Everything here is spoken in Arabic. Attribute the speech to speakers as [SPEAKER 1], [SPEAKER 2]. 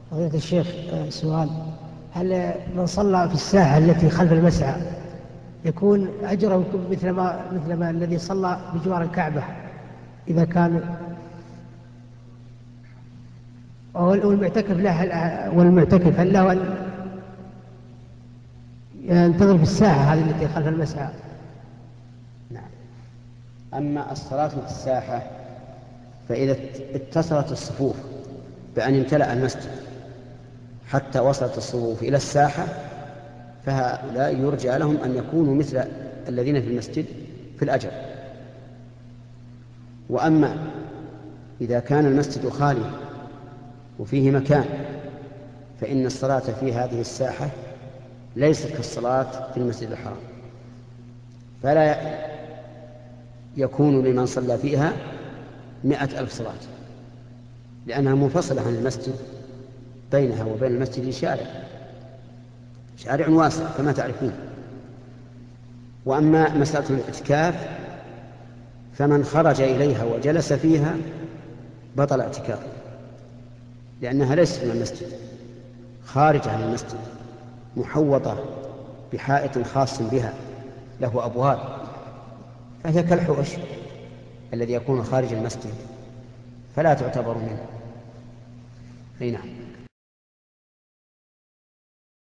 [SPEAKER 1] فضيلة الشيخ، سؤال: هل من صلى في الساحة التي خلف المسعى يكون أجره يكون مثل ما الذي صلى بجوار الكعبة إذا كان، والمعتكف هل له أن ينتظر في الساحة هذه التي خلف المسعى؟
[SPEAKER 2] نعم. أما الصلاة في الساحة فإذا اتصلت الصفوف بأن امتلأ المسجد حتى وصلت الصفوف إلى الساحة فهؤلاء يرجى لهم أن يكونوا مثل الذين في المسجد في الأجر. وأما إذا كان المسجد خالي وفيه مكان فإن الصلاة في هذه الساحة ليست كالصلاة في المسجد الحرام، فلا يكون لمن صلى فيها 100,000 صلاة، لأنها منفصلة عن المسجد، بينها وبين المسجد شارع واسع كما تعرفون. وأما مسألة الاعتكاف فمن خرج إليها وجلس فيها بطل اعتكافه، لأنها ليست من المسجد، خارج عن المسجد، محوطة بحائط خاص بها له أبواب، فهي كالحوش الذي يكون خارج المسجد، فلا تعتبر منه. نعم.